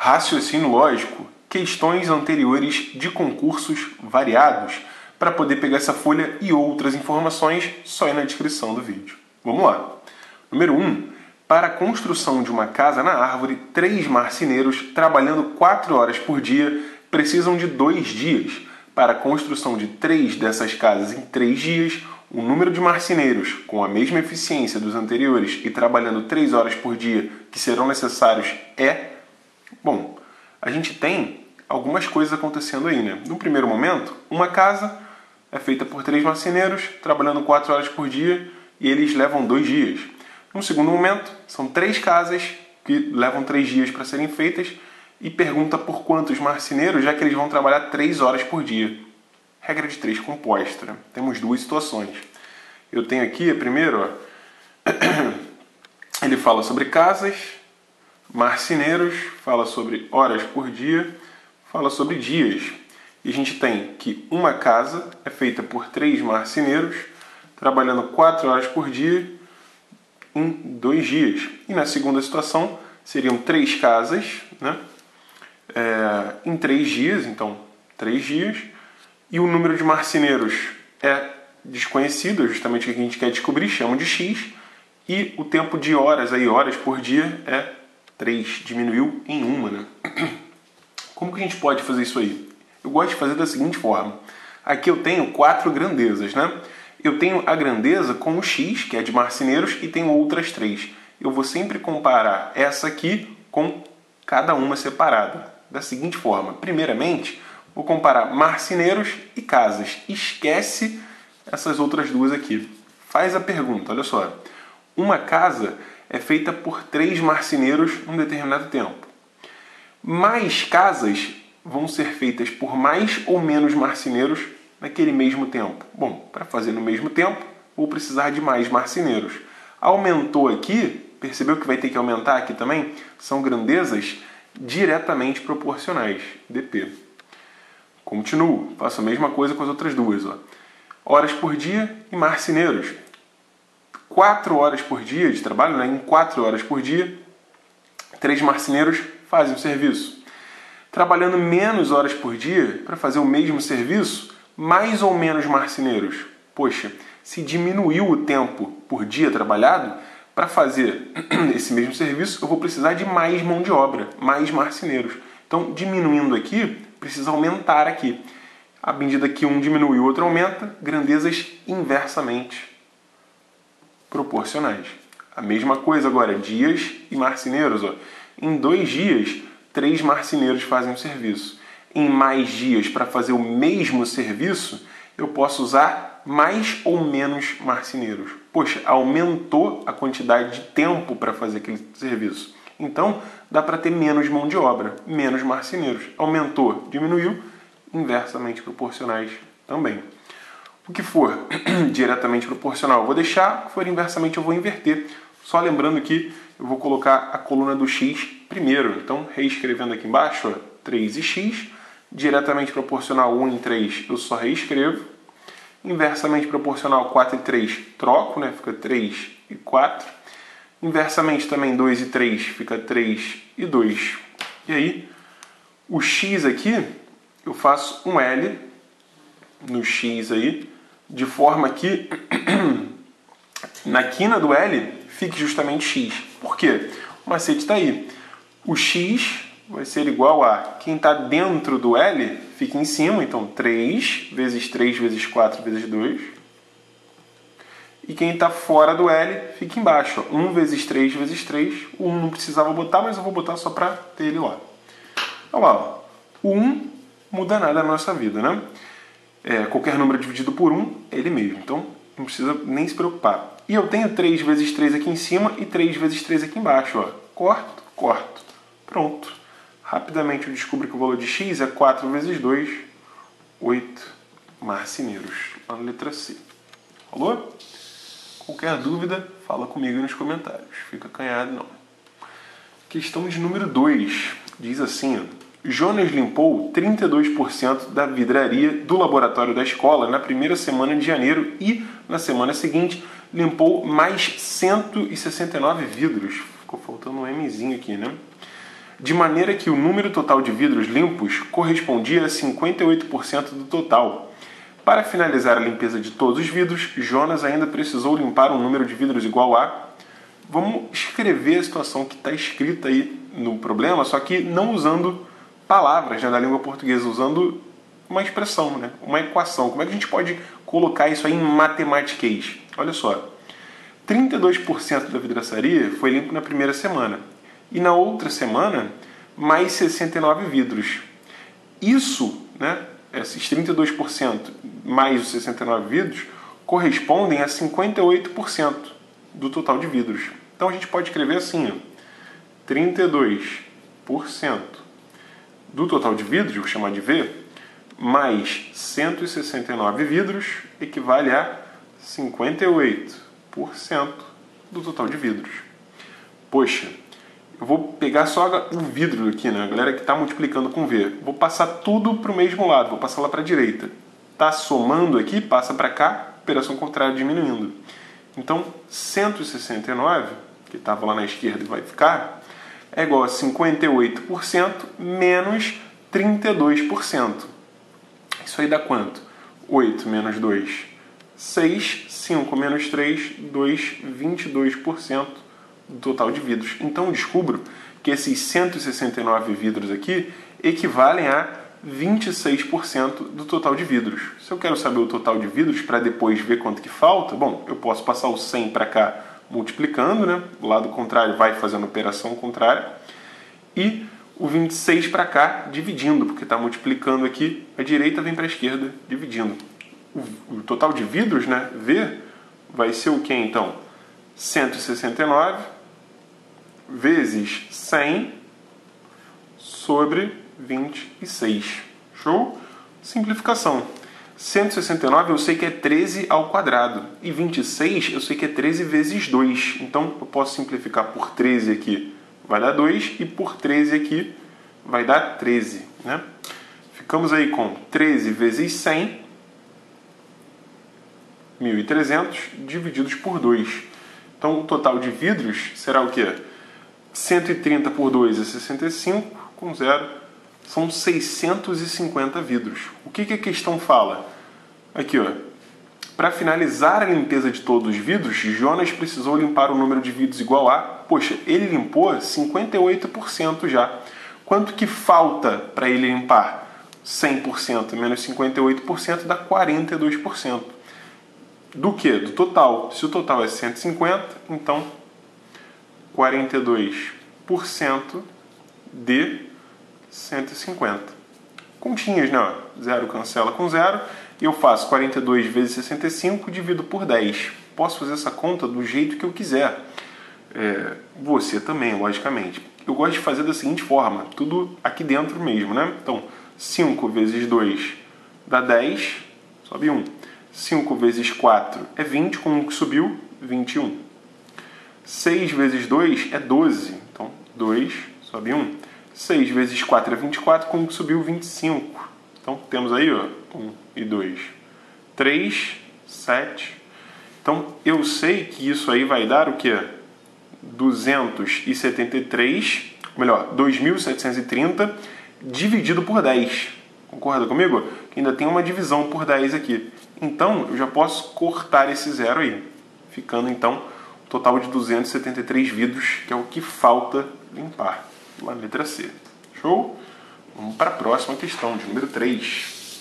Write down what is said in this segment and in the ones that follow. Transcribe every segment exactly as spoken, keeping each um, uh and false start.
raciocínio lógico, questões anteriores de concursos variados. Para poder pegar essa folha e outras informações, só ir na descrição do vídeo. Vamos lá. Número um. Para a construção de uma casa na árvore, três marceneiros, trabalhando quatro horas por dia, precisam de dois dias. Para a construção de três dessas casas em três dias, o número de marceneiros, com a mesma eficiência dos anteriores e trabalhando três horas por dia, que serão necessários é... Bom, a gente tem algumas coisas acontecendo aí, né? No primeiro momento, uma casa é feita por três marceneiros, trabalhando quatro horas por dia, e eles levam dois dias. No segundo momento, são três casas que levam três dias para serem feitas, e pergunta por quantos marceneiros, já que eles vão trabalhar três horas por dia. Regra de três composta, né? Temos duas situações. Eu tenho aqui, primeiro, ó, ele fala sobre casas, marceneiros, fala sobre horas por dia, fala sobre dias. E a gente tem que uma casa é feita por três marceneiros, trabalhando quatro horas por dia, em dois dias. E na segunda situação, seriam três casas, né? É, em três dias, então, três dias. E o número de marceneiros é desconhecido, é justamente o que a gente quer descobrir, chamam de X. E o tempo de horas, aí, horas por dia, é três. Diminuiu em uma, né? Como que a gente pode fazer isso aí? Eu gosto de fazer da seguinte forma. Aqui eu tenho quatro grandezas, né? Eu tenho a grandeza com o X, que é de marceneiros, e tenho outras três. Eu vou sempre comparar essa aqui com cada uma separada. Da seguinte forma. Primeiramente, vou comparar marceneiros e casas. Esquece essas outras duas aqui. Faz a pergunta, olha só. Uma casa é feita por três marceneiros num determinado tempo. Mais casas vão ser feitas por mais ou menos marceneiros naquele mesmo tempo. Bom, para fazer no mesmo tempo, vou precisar de mais marceneiros. Aumentou aqui, percebeu que vai ter que aumentar aqui também? São grandezas diretamente proporcionais, D P. Continuo, faço a mesma coisa com as outras duas. Ó. Horas por dia e marceneiros. Quatro horas por dia de trabalho, né? Em quatro horas por dia, três marceneiros fazem o serviço. Trabalhando menos horas por dia para fazer o mesmo serviço, mais ou menos marceneiros. Poxa, se diminuiu o tempo por dia trabalhado, para fazer esse mesmo serviço, eu vou precisar de mais mão de obra, mais marceneiros. Então, diminuindo aqui, precisa aumentar aqui. À medida que um diminui e o outro aumenta, grandezas inversamente proporcionais. A mesma coisa agora, dias e marceneiros. Ó. Em dois dias, três marceneiros fazem o serviço. Em mais dias, para fazer o mesmo serviço, eu posso usar mais ou menos marceneiros. Poxa, aumentou a quantidade de tempo para fazer aquele serviço. Então, dá para ter menos mão de obra, menos marceneiros. Aumentou, diminuiu, inversamente proporcionais também. O que for diretamente proporcional eu vou deixar, o que for inversamente eu vou inverter. Só lembrando que eu vou colocar a coluna do X primeiro. Então, reescrevendo aqui embaixo, ó, três e X. Diretamente proporcional um em três, eu só reescrevo. Inversamente proporcional quatro e três, troco, né? Fica três e quatro. Inversamente também dois e três, fica três e dois. E aí, o X aqui, eu faço um L no X aí, de forma que na quina do L fique justamente X. Por quê? O macete está aí. O X vai ser igual a quem está dentro do L fica em cima, então três vezes três vezes quatro vezes dois. E quem está fora do L fica embaixo, ó, um vezes três vezes três. O um não precisava botar, mas eu vou botar só para ter ele lá. Então, ó, o um muda nada na nossa vida, né? É, qualquer número dividido por um, ele mesmo. Então, não precisa nem se preocupar. E eu tenho três vezes três aqui em cima e três vezes três aqui embaixo. Ó. Corto, corto. Pronto. Rapidamente eu descubro que o valor de X é quatro vezes dois, oito marceneiros. Lá na letra C. Falou? Qualquer dúvida, fala comigo nos comentários. Fica acanhado, não. Questão de número dois. Diz assim, ó. Jonas limpou trinta e dois por cento da vidraria do laboratório da escola na primeira semana de janeiro e, na semana seguinte, limpou mais cento e sessenta e nove vidros. Ficou faltando um Mzinho aqui, né? de maneira que o número total de vidros limpos correspondia a cinquenta e oito por cento do total. Para finalizar a limpeza de todos os vidros, Jonas ainda precisou limpar um número de vidros igual a... Vamos escrever a situação que está escrita aí no problema, só que não usando palavras, né, da língua portuguesa, usando uma expressão, né, uma equação. Como é que a gente pode colocar isso aí em matematiquês? Olha só, trinta e dois por cento da vidraçaria foi limpo na primeira semana. E na outra semana, mais sessenta e nove vidros. Isso, né, esses trinta e dois por cento mais os sessenta e nove vidros, correspondem a cinquenta e oito por cento do total de vidros. Então a gente pode escrever assim, ó, trinta e dois por cento do total de vidros, vou chamar de V, mais cento e sessenta e nove vidros, equivale a cinquenta e oito por cento do total de vidros. Poxa, eu vou pegar só o vidro aqui, né? A galera que está multiplicando com V. Vou passar tudo para o mesmo lado, vou passar lá para a direita. Está somando aqui, passa para cá, operação contrária diminuindo. Então, cento e sessenta e nove, que estava lá na esquerda e vai ficar, é igual a cinquenta e oito por cento menos trinta e dois por cento. Isso aí dá quanto? oito menos dois, seis, cinco menos três, dois, vinte e dois por cento do total de vidros. Então, descubro que esses cento e sessenta e nove vidros aqui equivalem a vinte e seis por cento do total de vidros. Se eu quero saber o total de vidros para depois ver quanto que falta, bom, eu posso passar o cem para cá multiplicando, né? O lado contrário vai fazendo operação contrária. E o vinte e seis para cá dividindo, porque está multiplicando aqui, a direita vem para a esquerda dividindo. O, o total de vidros, né, V, vai ser o que então? cento e sessenta e nove vezes cem sobre vinte e seis. Show? Simplificação. cento e sessenta e nove eu sei que é treze ao quadrado. E vinte e seis eu sei que é treze vezes dois. Então eu posso simplificar por treze aqui, vai dar dois. E por treze aqui vai dar treze. Né? Ficamos aí com treze vezes cem, mil e trezentos, divididos por dois. Então o total de vidros será o quê? cento e trinta por dois é sessenta e cinco, com zero, são seiscentos e cinquenta vidros. O que, que a questão fala? Aqui, ó. Para finalizar a limpeza de todos os vidros, Jonas precisou limpar o número de vidros igual a... Poxa, ele limpou cinquenta e oito por cento já. Quanto que falta para ele limpar? cem por cento menos cinquenta e oito por cento dá quarenta e dois por cento. Do que? Do total. Se o total é cento e cinquenta, então quarenta e dois por cento de cento e cinquenta. Continhas, né? Zero cancela com zero. E eu faço quarenta e dois vezes sessenta e cinco, divido por dez. Posso fazer essa conta do jeito que eu quiser. É, você também, logicamente. Eu gosto de fazer da seguinte forma. Tudo aqui dentro mesmo, né? Então, cinco vezes dois dá dez. Sobe um. cinco vezes quatro é vinte, com um que subiu, vinte e um. seis vezes dois é doze, então dois, sobe um. seis vezes quatro é vinte e quatro, com um que subiu, vinte e cinco. Então temos aí, ó, um e dois. três, sete. Então eu sei que isso aí vai dar o quê? duzentos e setenta e três, melhor, dois mil setecentos e trinta dividido por dez. Concorda comigo? Que ainda tem uma divisão por dez aqui. Então, eu já posso cortar esse zero aí. Ficando, então, um total de duzentos e setenta e três vidros, que é o que falta limpar. Na letra C. Show? Vamos para a próxima questão, de número três.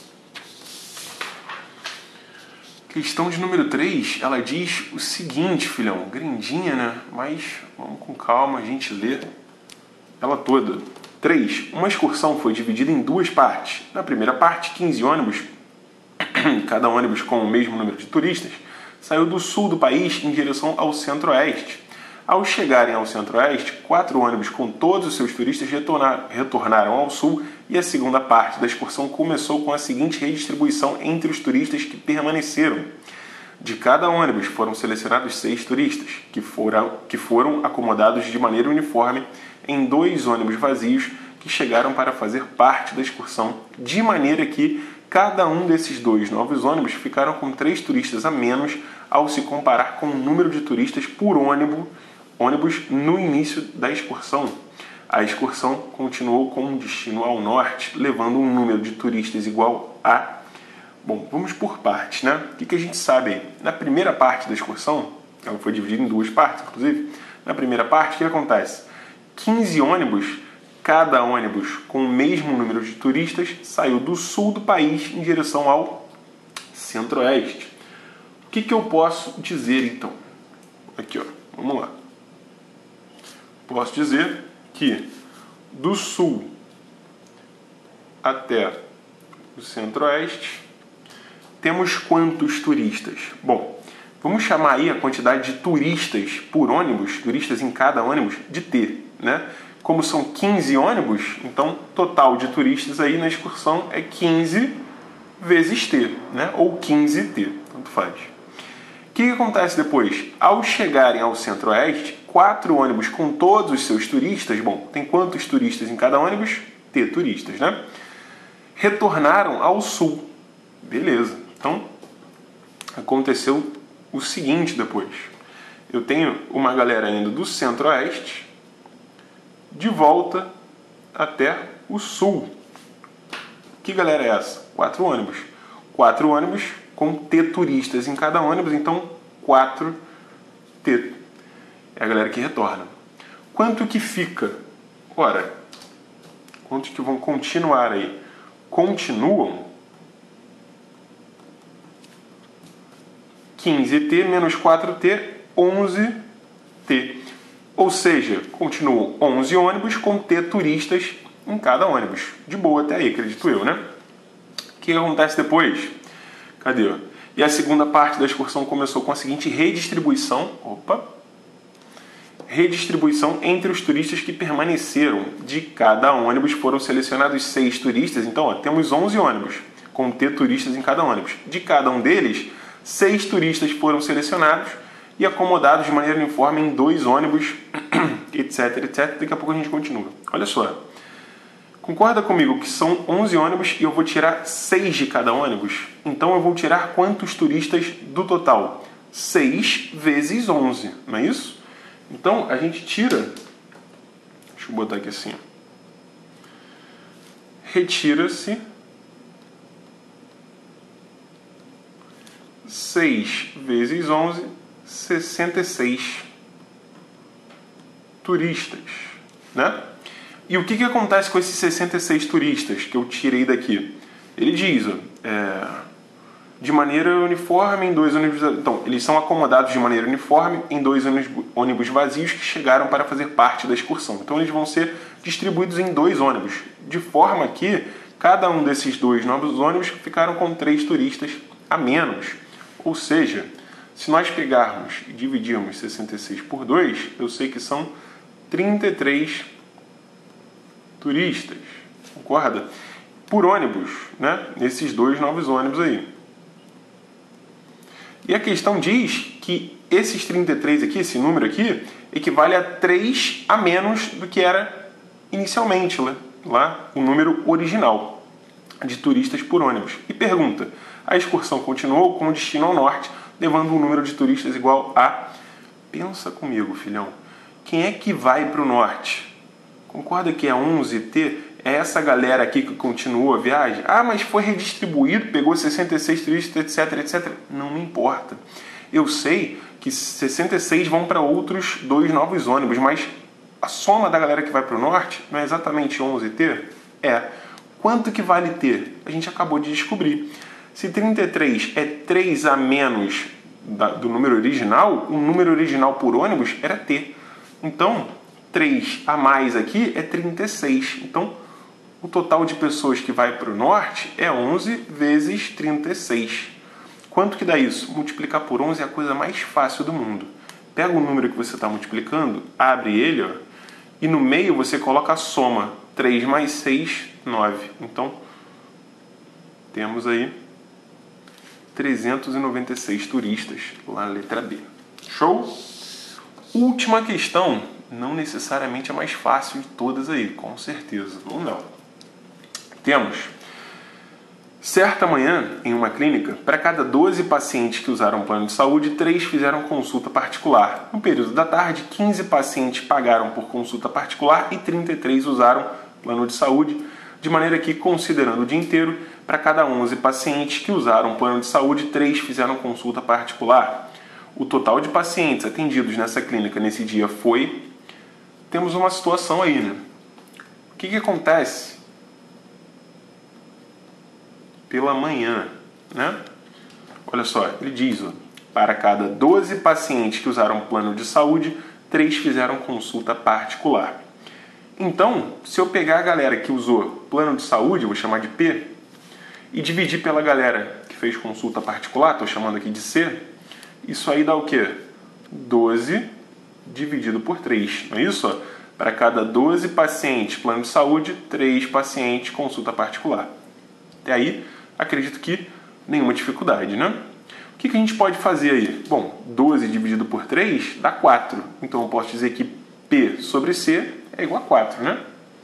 Questão de número três, ela diz o seguinte, filhão. Grandinha, né? Mas vamos com calma, a gente lê ela toda. três. Uma excursão foi dividida em duas partes. Na primeira parte, quinze ônibus, cada ônibus com o mesmo número de turistas, saiu do sul do país em direção ao centro-oeste. Ao chegarem ao centro-oeste, quatro ônibus com todos os seus turistas retornaram ao sul e a segunda parte da excursão começou com a seguinte redistribuição entre os turistas que permaneceram. De cada ônibus foram selecionados seis turistas, que foram, que foram acomodados de maneira uniforme em dois ônibus vazios que chegaram para fazer parte da excursão, de maneira que cada um desses dois novos ônibus ficaram com três turistas a menos ao se comparar com o número de turistas por ônibus, ônibus no início da excursão. A excursão continuou com um destino ao norte, levando um número de turistas igual a... Bom, vamos por partes, né? O que, que a gente sabe aí? Na primeira parte da excursão, ela foi dividida em duas partes, inclusive. Na primeira parte, o que acontece? quinze ônibus, cada ônibus com o mesmo número de turistas, saiu do sul do país em direção ao centro-oeste. O que, que eu posso dizer, então? Aqui, ó, vamos lá. Posso dizer que do sul até o centro-oeste temos quantos turistas? Bom, vamos chamar aí a quantidade de turistas por ônibus, turistas em cada ônibus, de T, né? Como são quinze ônibus, então total de turistas aí na excursão é quinze vezes T, né? Ou quinze T, tanto faz. O que, que acontece depois? Ao chegarem ao centro-oeste, quatro ônibus com todos os seus turistas, bom, tem quantos turistas em cada ônibus? T turistas, né? Retornaram ao sul. Beleza. Então, aconteceu o seguinte depois. Eu tenho uma galera indo do centro-oeste de volta até o sul. Que galera é essa? Quatro ônibus. Quatro ônibus com T turistas em cada ônibus, então quatro T. É a galera que retorna. Quanto que fica? Ora, quantos que vão continuar aí? Continuam quinze T menos quatro T, onze T. Ou seja, continuam onze ônibus com T turistas em cada ônibus. De boa até aí, acredito eu, né? O que acontece depois? Cadê? E a segunda parte da excursão começou com a seguinte redistribuição. Opa! Redistribuição entre os turistas que permaneceram. De cada ônibus foram selecionados seis turistas. Então, ó, temos onze ônibus com T turistas em cada ônibus. De cada um deles, seis turistas foram selecionados e acomodados de maneira uniforme em dois ônibus, etc, etcétera. Daqui a pouco a gente continua. Olha só. Concorda comigo que são onze ônibus e eu vou tirar seis de cada ônibus? Então eu vou tirar quantos turistas do total? seis vezes onze, não é isso? Então a gente tira... Deixa eu botar aqui assim. Retira-se seis vezes onze, sessenta e seis turistas, né? E o que, que acontece com esses sessenta e seis turistas que eu tirei daqui? Ele diz, ó, é, de maneira uniforme em dois ônibus... Então, eles são acomodados de maneira uniforme em dois ônibus vazios que chegaram para fazer parte da excursão. Então, eles vão ser distribuídos em dois ônibus, de forma que cada um desses dois novos ônibus ficaram com três turistas a menos. Ou seja, se nós pegarmos e dividirmos sessenta e seis por dois, eu sei que são trinta e três turistas, concorda? Por ônibus, né? Nesses dois novos ônibus aí. E a questão diz que esses trinta e três aqui, esse número aqui, equivale a três a menos do que era inicialmente lá, lá o número original de turistas por ônibus. E pergunta, a excursão continuou com destino ao norte, levando um número de turistas igual a... Pensa comigo, filhão. Quem é que vai para o norte? Concorda que é onze T? É essa galera aqui que continua a viagem? Ah, mas foi redistribuído, pegou sessenta e seis turistas, etc, etcétera. Não me importa. Eu sei que sessenta e seis vão para outros dois novos ônibus, mas a soma da galera que vai para o norte não é exatamente onze T? É. Quanto que vale T? A gente acabou de descobrir. Se trinta e três é três a menos da, do número original, o número original por ônibus era T. Então, três a mais aqui é trinta e seis. Então, o total de pessoas que vai para o norte é onze vezes trinta e seis. Quanto que dá isso? Multiplicar por onze é a coisa mais fácil do mundo. Pega o número que você está multiplicando, abre ele, ó, e no meio você coloca a soma. três mais seis, nove. Então, temos aí trezentos e noventa e seis turistas lá na letra B. Show? Última questão, não necessariamente a mais fácil de todas aí, com certeza. Vamos lá. Temos Certa manhã, em uma clínica, para cada doze pacientes que usaram plano de saúde, três fizeram consulta particular. No período da tarde, quinze pacientes pagaram por consulta particular e trinta e três usaram plano de saúde, de maneira que, considerando o dia inteiro, para cada onze pacientes que usaram plano de saúde, três fizeram consulta particular. O total de pacientes atendidos nessa clínica nesse dia foi... Temos uma situação aí, né? O que que acontece pela manhã, né? Olha só, ele diz, ó, para cada doze pacientes que usaram plano de saúde, três fizeram consulta particular. Então, se eu pegar a galera que usou plano de saúde, vou chamar de P, e dividir pela galera que fez consulta particular, estou chamando aqui de C, isso aí dá o quê? doze dividido por três, não é isso? Ó? Para cada doze pacientes plano de saúde, três pacientes consulta particular. Até aí, acredito que nenhuma dificuldade, né? O que que a gente pode fazer aí? Bom, doze dividido por três dá quatro. Então eu posso dizer que P sobre C é igual a quatro, né?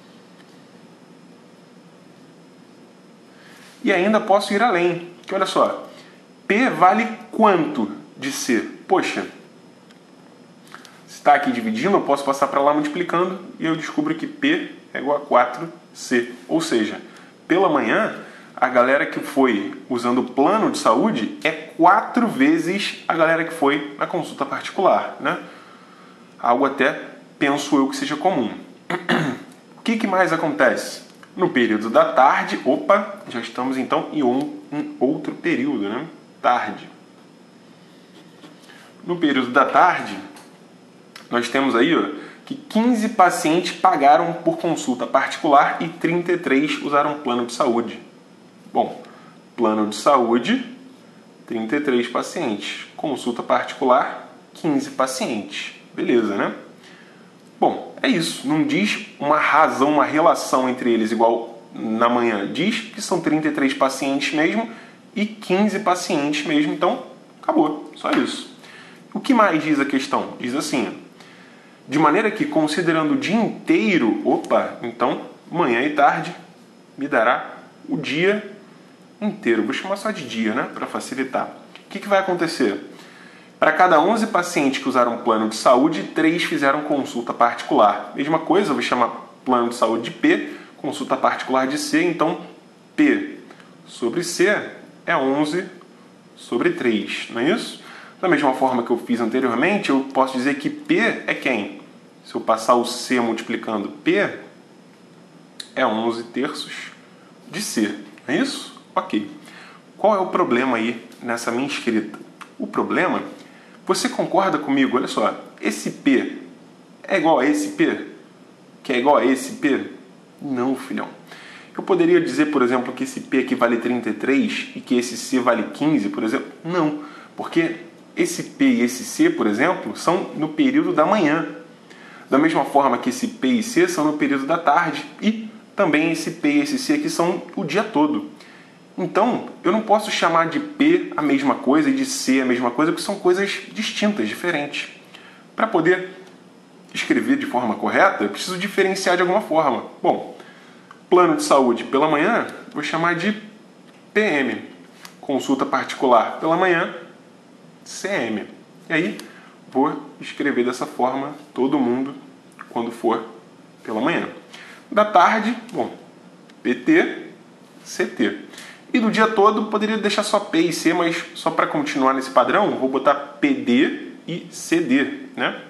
E ainda posso ir além, que olha só, P vale quanto de C? Poxa, se está aqui dividindo, eu posso passar para lá multiplicando e eu descubro que P é igual a quatro C. Ou seja, pela manhã, a galera que foi usando o plano de saúde é quatro vezes a galera que foi na consulta particular, né? Algo até, penso eu, que seja comum. O que que mais acontece? No período da tarde, opa, já estamos então em um, um outro período, né? Tarde. No período da tarde, nós temos aí, ó, que quinze pacientes pagaram por consulta particular e trinta e três usaram plano de saúde. Bom, plano de saúde, trinta e três pacientes. Consulta particular, quinze pacientes. Beleza, né? Bom, é isso. Não diz uma razão, uma relação entre eles igual na manhã. Diz que são trinta e três pacientes mesmo e quinze pacientes mesmo. Então, acabou. Só isso. O que mais diz a questão? Diz assim, de maneira que, considerando o dia inteiro, opa, então, manhã e tarde me dará o dia inteiro. Vou chamar só de dia, né? Para facilitar. O que que vai acontecer? Para cada onze pacientes que usaram plano de saúde, três fizeram consulta particular. Mesma coisa, eu vou chamar plano de saúde de P, consulta particular de C, então P sobre C é onze sobre três, não é isso? Da mesma forma que eu fiz anteriormente, eu posso dizer que P é quem? Se eu passar o C multiplicando P, é onze terços de C, não é isso? Ok. Qual é o problema aí nessa minha escrita? O problema... Você concorda comigo? Olha só, esse P é igual a esse P? Que é igual a esse P? Não, filhão. Eu poderia dizer, por exemplo, que esse P aqui vale trinta e três e que esse C vale quinze, por exemplo? Não, porque esse P e esse C, por exemplo, são no período da manhã. Da mesma forma que esse P e C são no período da tarde. E também esse P e esse C aqui são o dia todo. Então, eu não posso chamar de P a mesma coisa e de C a mesma coisa, porque são coisas distintas, diferentes. Para poder escrever de forma correta, eu preciso diferenciar de alguma forma. Bom, plano de saúde pela manhã, vou chamar de P M. Consulta particular pela manhã, C M. E aí, vou escrever dessa forma todo mundo quando for pela manhã. Da tarde, bom, P T, C T. E do dia todo, poderia deixar só P e C, mas só para continuar nesse padrão, vou botar P D e C D, né?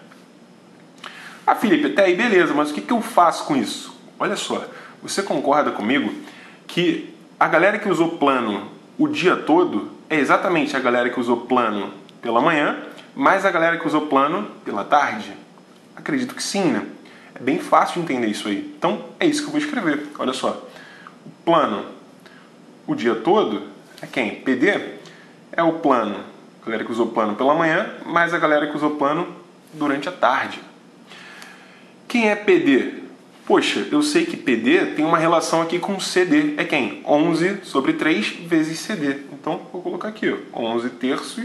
Ah, Felipe, até aí beleza, mas o que que eu faço com isso? Olha só, você concorda comigo que a galera que usou plano o dia todo é exatamente a galera que usou plano pela manhã, mais a galera que usou plano pela tarde? Acredito que sim, né? É bem fácil de entender isso aí. Então, é isso que eu vou escrever. Olha só, o plano o dia todo é quem? P D é o plano, a galera que usou plano pela manhã, mais a galera que usou plano durante a tarde. Quem é P D? Poxa, eu sei que P D tem uma relação aqui com C D. É quem? onze sobre três vezes C D. Então, vou colocar aqui, ó, onze terços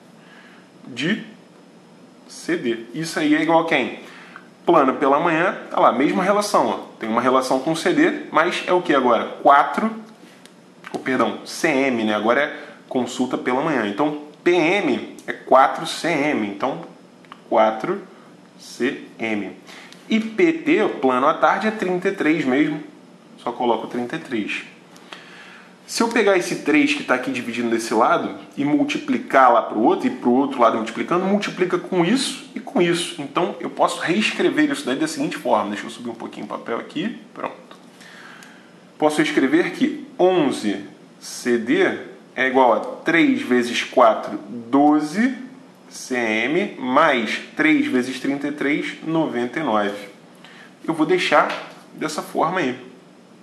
de C D. Isso aí é igual a quem? Plano pela manhã, olha lá, mesma relação. Ó. Tem uma relação com C D, mas é o que agora? quatro ou perdão, C M, né? Agora é consulta pela manhã. Então, P M é quatro C M. Então, quatro C M. E P T, o plano à tarde, é trinta e três mesmo. Só coloco trinta e três. Se eu pegar esse três que está aqui dividindo desse lado e multiplicar lá para o outro, e para o outro lado multiplicando, multiplica com isso e com isso. Então, eu posso reescrever isso daí da seguinte forma. Deixa eu subir um pouquinho o papel aqui. Pronto. Posso escrever que onze C D é igual a três vezes quatro, doze C M, mais três vezes trinta e três, noventa e nove. Eu vou deixar dessa forma aí.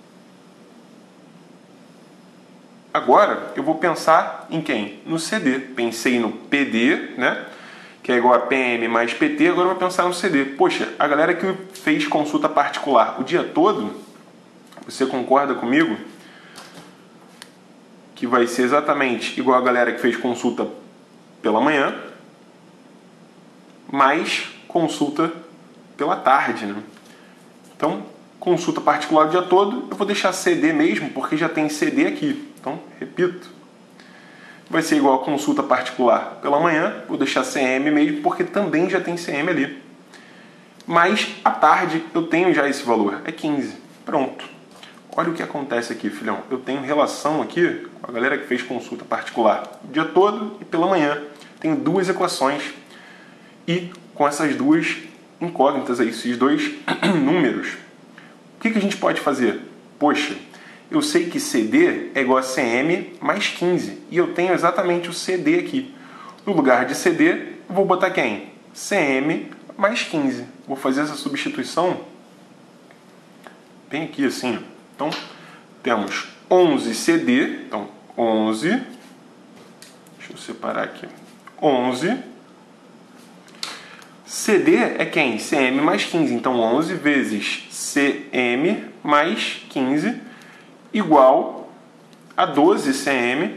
Agora, eu vou pensar em quem? No C D. Pensei no P D, né? Que é igual a P M mais P T, agora eu vou pensar no C D. Poxa, a galera que fez consulta particular o dia todo, você concorda comigo? Que vai ser exatamente igual a galera que fez consulta pela manhã, mais consulta pela tarde, né? Então, consulta particular o dia todo, eu vou deixar C D mesmo, porque já tem C D aqui. Então, repito, vai ser igual a consulta particular pela manhã, vou deixar C M mesmo, porque também já tem C M ali. Mas, à tarde, eu tenho já esse valor, é quinze. Pronto. Olha o que acontece aqui, filhão. Eu tenho relação aqui com a galera que fez consulta particular o dia todo e pela manhã. Tenho duas equações e com essas duas incógnitas aí, esses dois números. O que, que a gente pode fazer? Poxa, eu sei que C D é igual a C M mais quinze. E eu tenho exatamente o C D aqui. No lugar de C D, eu vou botar quem? C M mais quinze. Vou fazer essa substituição bem aqui assim. Então, temos onze C D. Então, onze. Deixa eu separar aqui. onze. C D é quem? C M mais quinze. Então, onze vezes C M mais quinze igual a doze C M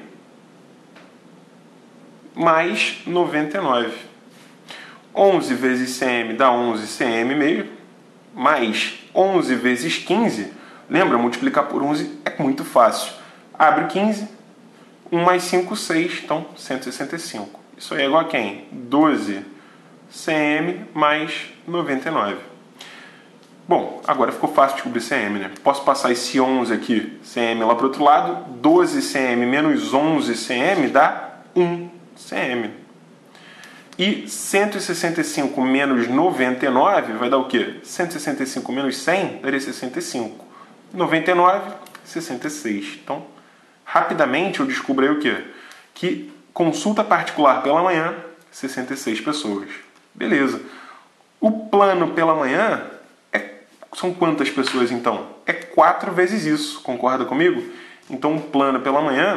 mais noventa e nove. onze vezes C M dá onze C M mesmo, mais onze vezes quinze. Lembra, multiplicar por onze é muito fácil. Abre quinze, um mais cinco, seis, então cento e sessenta e cinco. Isso aí é igual a quem? doze C M mais noventa e nove. Bom, agora ficou fácil descobrir C M, né? Posso passar esse onze aqui, C M lá para o outro lado. doze C M menos onze C M dá um C M. E cento e sessenta e cinco menos noventa e nove vai dar o quê? cento e sessenta e cinco menos cem daria sessenta e cinco. noventa e nove, sessenta e seis. Então, rapidamente eu descubro aí o quê? Que consulta particular pela manhã, sessenta e seis pessoas. Beleza. O plano pela manhã são quantas pessoas, então? É quatro vezes isso, concorda comigo? Então, o plano pela manhã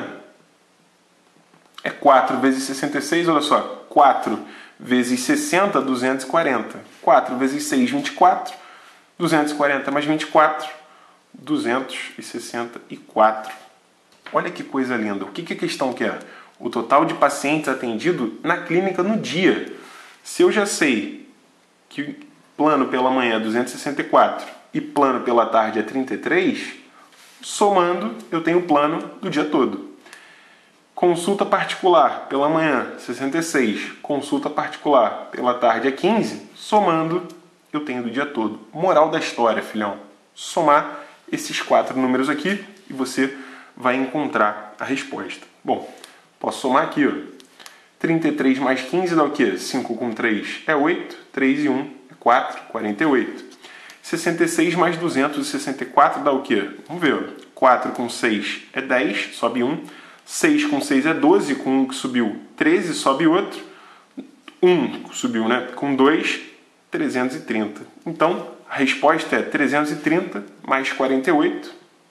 é quatro vezes sessenta e seis, olha só. quatro vezes sessenta, duzentos e quarenta. quatro vezes seis, vinte e quatro. duzentos e quarenta mais vinte e quatro, duzentos e sessenta e quatro. Olha que coisa linda. O que, que a questão quer? O total de pacientes atendidos na clínica no dia. Se eu já sei que plano pela manhã é duzentos e sessenta e quatro e plano pela tarde é trinta e três, somando, eu tenho o plano do dia todo. Consulta particular pela manhã, sessenta e seis. Consulta particular pela tarde é quinze. Somando, eu tenho do dia todo. Moral da história, filhão. Somar esses quatro números aqui e você vai encontrar a resposta. Bom, posso somar aqui, ó. trinta e três mais quinze dá o quê? cinco com três é oito. três e um é quatro. quarenta e oito. sessenta e seis mais duzentos e sessenta e quatro dá o quê? Vamos ver, ó. quatro com seis é dez, sobe um. seis com seis é doze, com um que subiu, treze, sobe outro. um subiu, né? Com dois, trezentos e trinta. Então, a resposta é trezentos e trinta mais quarenta e oito,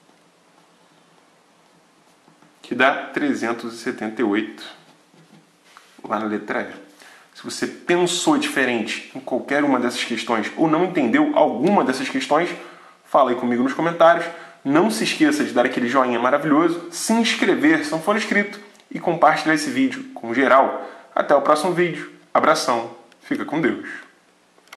que dá trezentos e setenta e oito, lá na letra E. Se você pensou diferente em qualquer uma dessas questões ou não entendeu alguma dessas questões, fala aí comigo nos comentários. Não se esqueça de dar aquele joinha maravilhoso, se inscrever se não for inscrito e compartilhar esse vídeo com geral. Até o próximo vídeo. Abração. Fica com Deus.